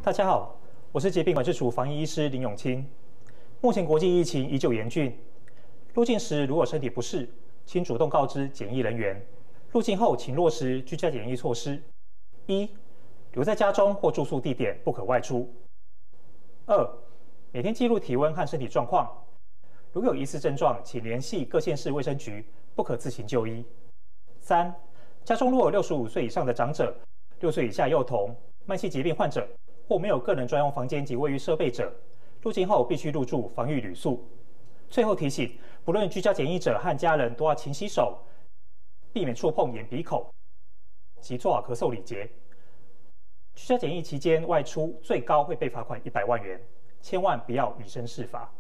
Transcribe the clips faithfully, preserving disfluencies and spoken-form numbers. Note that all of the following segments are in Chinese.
大家好，我是疾病管制署防疫医师林永清。目前国际疫情依旧严峻，入境时如果身体不适，请主动告知检疫人员。入境后，请落实居家检疫措施：一、留在家中或住宿地点，不可外出；二、每天记录体温和身体状况，如有疑似症状，请联系各县市卫生局，不可自行就医；三、家中若有六十五岁以上的长者、六岁以下幼童、慢性疾病患者或没有个人专用房间及卫浴设备者，入境后必须入住防疫旅宿。最后提醒，不论居家检疫者和家人都要勤洗手，避免触碰眼鼻口及做好咳嗽礼节。居家检疫期间外出，最高会被罚款一百万元，千万不要以身试法。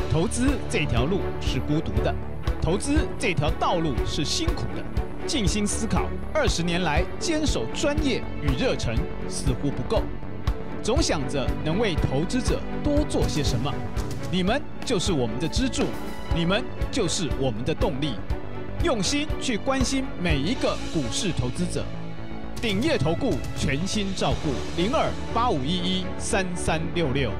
投资这条路是孤独的，投资这条道路是辛苦的。静心思考，二十年来坚守专业与热忱似乎不够，总想着能为投资者多做些什么。你们就是我们的支柱，你们就是我们的动力。用心去关心每一个股市投资者。鼎业投顾全心照顾，零二八五一一三三六六。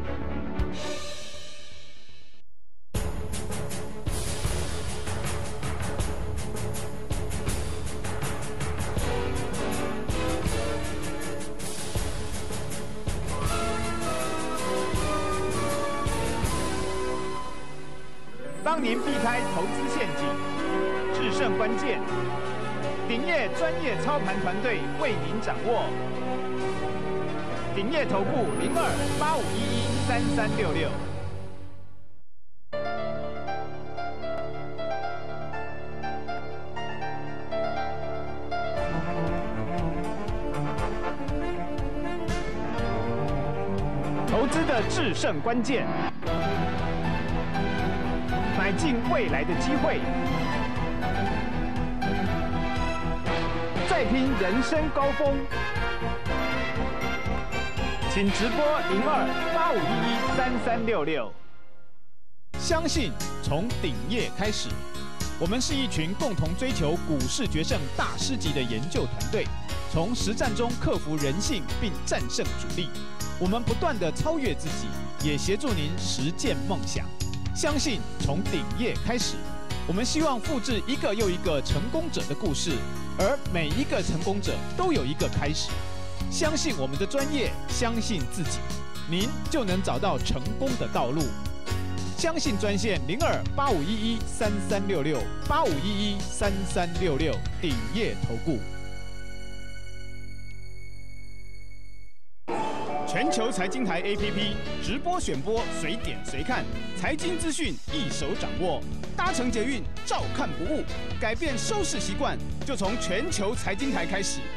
帮您避开投资陷阱，制胜关键。鼎业专业操盘团队为您掌握。鼎业投顾零二八五一一三三六六。投资的制胜关键。买进未来的机会，再拼人生高峰。请直拨零二八五一一三三六六。相信从鼎业开始，我们是一群共同追求股市决胜大师级的研究团队，从实战中克服人性并战胜主力。我们不断地超越自己，也协助您实践梦想。相信从鼎业开始，我们希望复制一个又一个成功者的故事，而每一个成功者都有一个开始。相信我们的专业，相信自己，您就能找到成功的道路。相信专线零二八五一一三三六六八五一一三三六六，鼎业投顾。全球财经台 A P P 直播选播，随点随看，财经资讯一手掌握。搭乘捷运照看不误，改变收视习惯，就从全球财经台开始。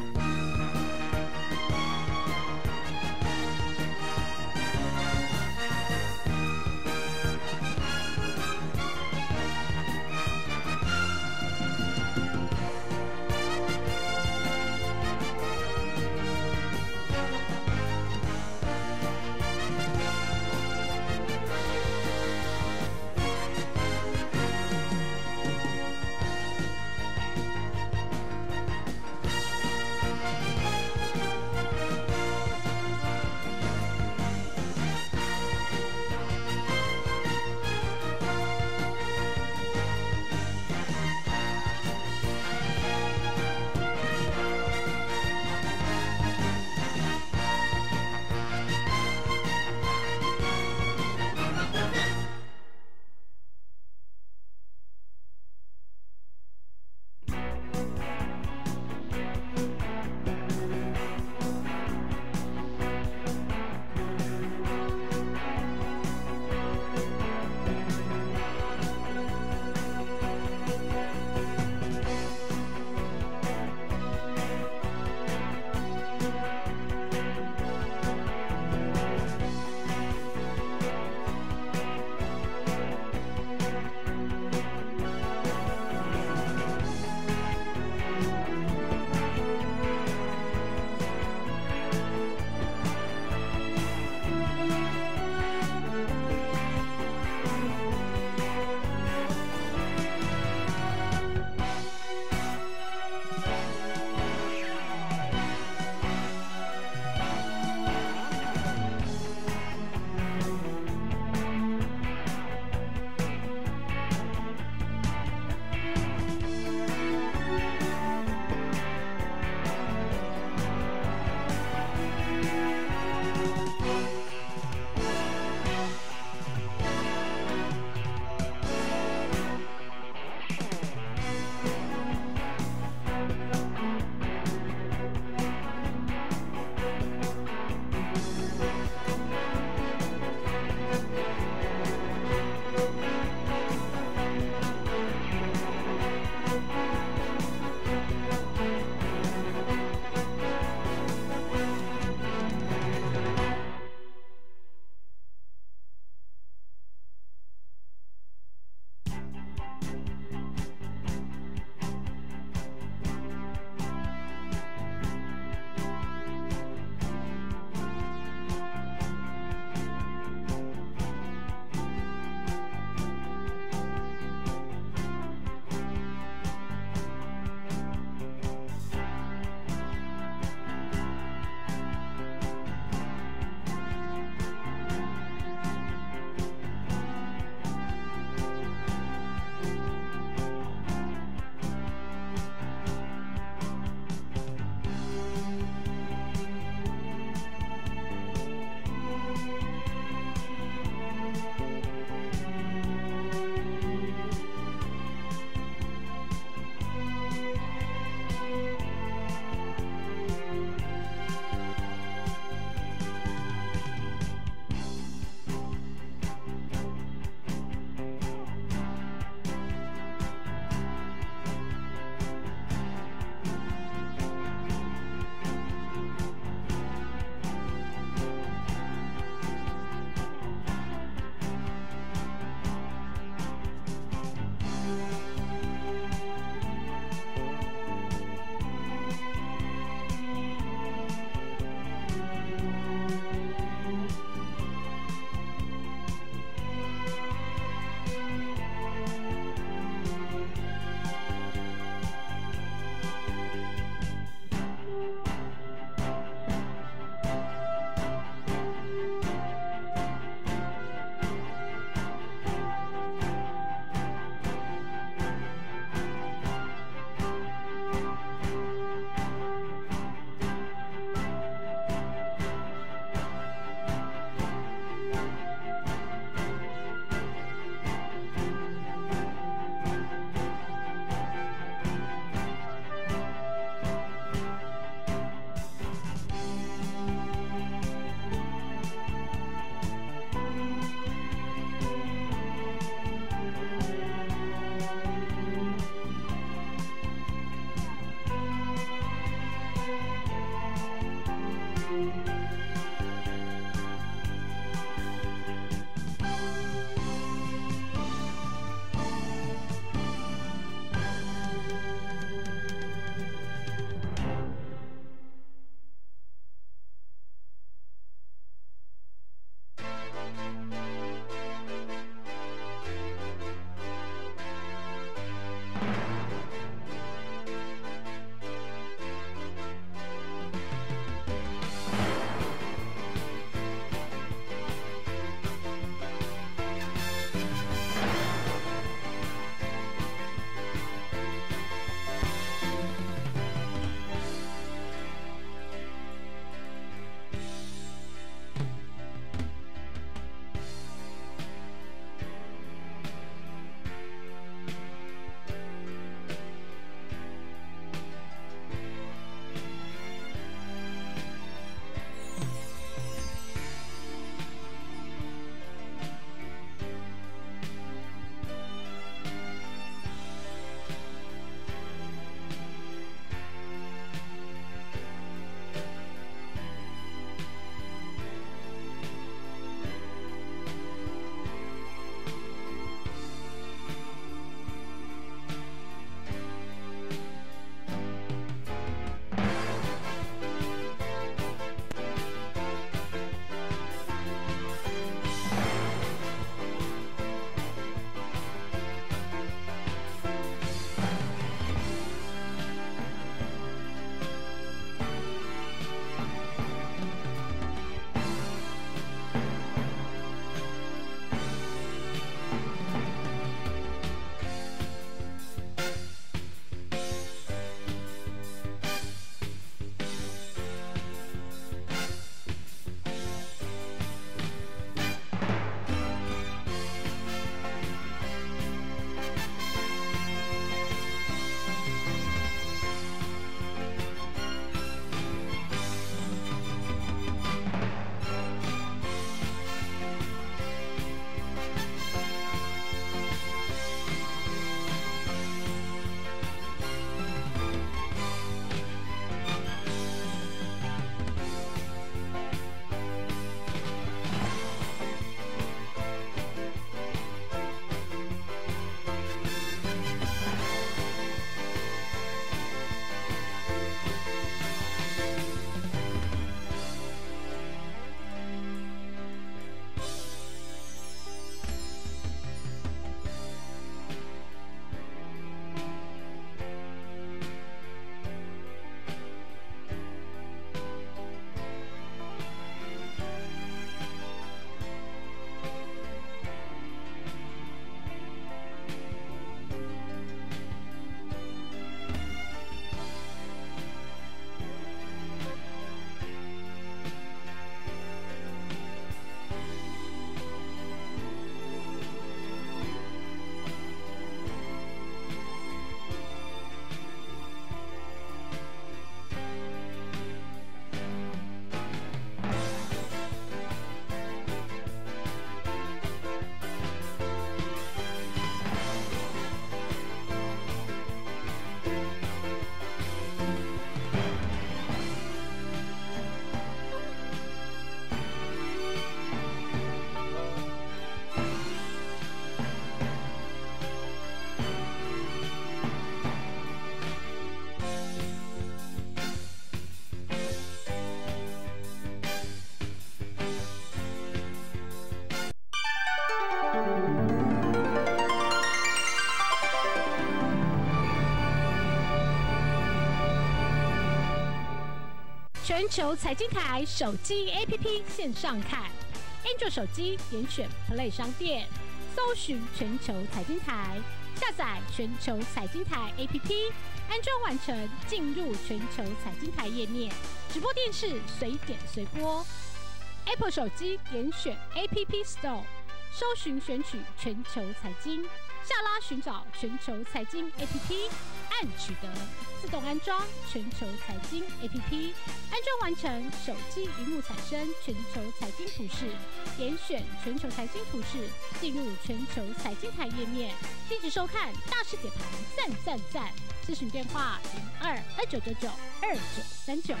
全球财经台手机 A P P 线上看 ，Android 手机点选 Play 商店，搜寻全球财经台，下载全球财经台 A P P， 安装完成，进入全球财经台页面，直播电视随点随播。Apple 手机点选 A P P Store， 搜寻选取全球财经，下拉寻找全球财经 A P P， 按取得，自动安装全球财经 A P P， 安装完成，手机荧幕产生全球财经图示，点选全球财经图示，进入全球财经台页面，立即收看大师解盘，赞赞赞！咨询电话零二二九九九二九三九。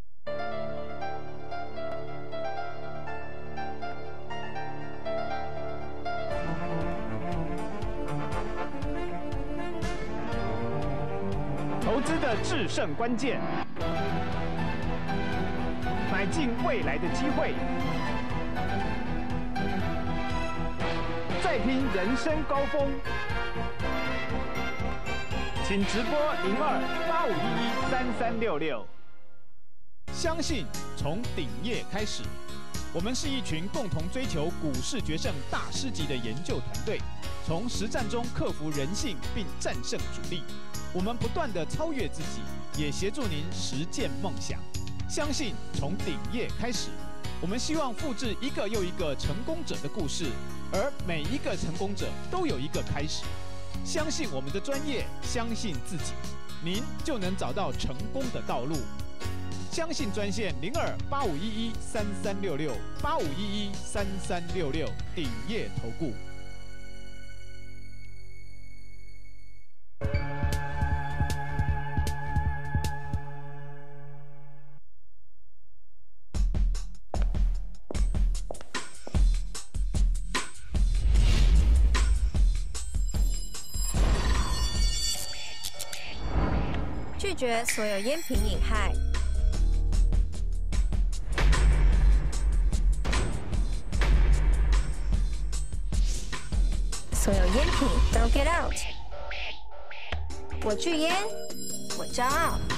投资的制胜关键，买进未来的机会，再拼人生高峰。请直拨零二八五一一三三六六。相信从顶业开始，我们是一群共同追求股市决胜大师级的研究团队，从实战中克服人性并战胜主力。我们不断地超越自己，也协助您实践梦想。相信从顶业开始，我们希望复制一个又一个成功者的故事，而每一个成功者都有一个开始。相信我们的专业，相信自己，您就能找到成功的道路。相信专线零二八五一一三三六六八五一一三三六六，顶业投顾。 拒绝所有烟品瘾害。所有烟品都 get out。我拒烟，我骄傲。